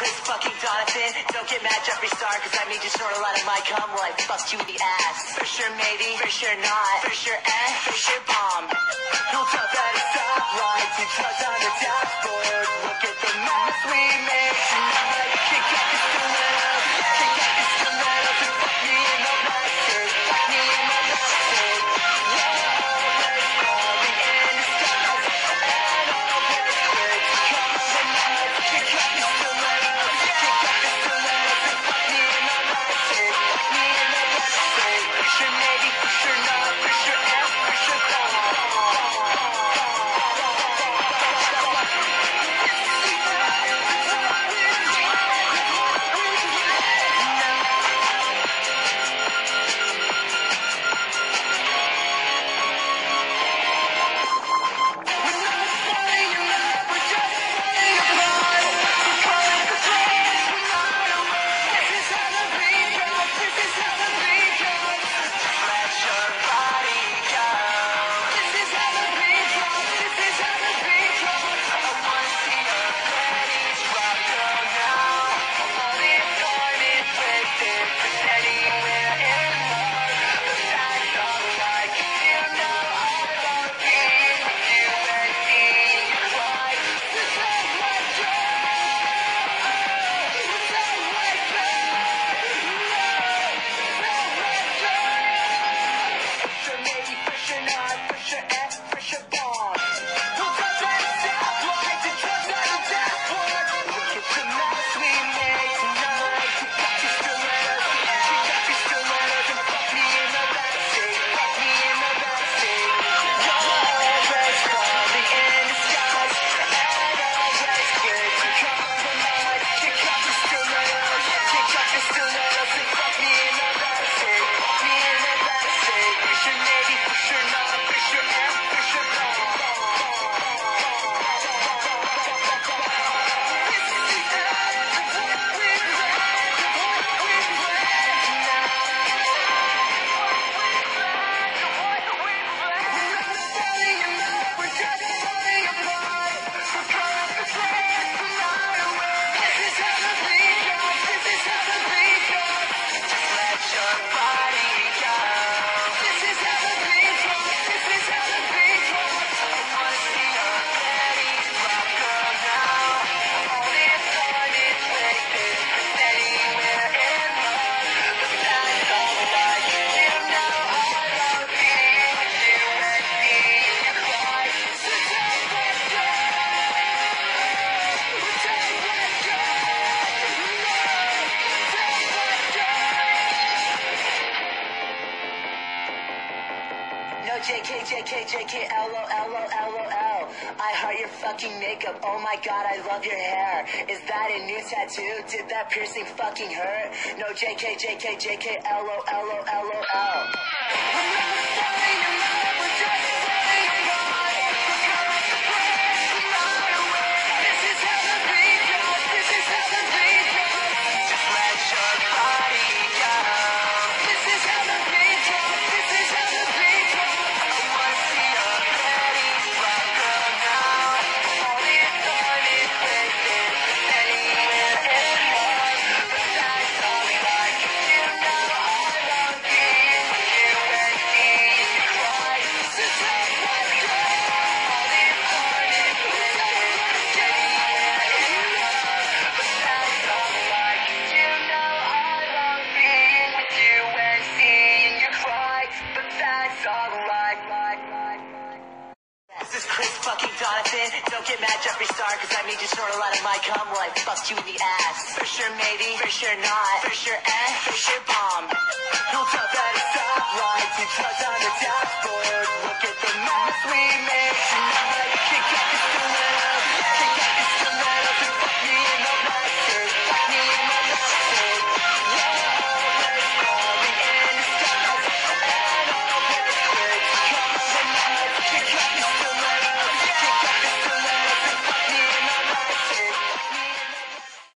Chris fucking Donovan. Don't get mad, Jeffree Star, cause I made you snort a lot of my cum while I fucked you in the ass. For sure maybe, for sure not, for sure for sure bomb. Hold up at a stoplight, two drugs on the dashboard. Look at the mess we made tonight. Kick out the stilettos, kick out the stilettos, and fuck me in the backseat, fuck me in the backseat. Always falling in disguise, and always quick to come up the night. Kick out the stilettos, kick out the stilettos, and fuck me in the backseat, fuck me in the backseat. For sure maybe, for sure not, for sure for sure bomb. No JK, JK, JK, LOL. I heart your fucking makeup. Oh my god, I love your hair. Is that a new tattoo? Did that piercing fucking hurt? No JK, JK, JK, LOL. This is Chris fucking Donovan. Don't get mad, Jeffree Star, cause I made you snort a lot of my cum while I fucked you in the ass. For sure maybe, for sure not, for sure for sure bomb. Hold up at a stoplight, two drugs on the dashboard. Look at the mess we made.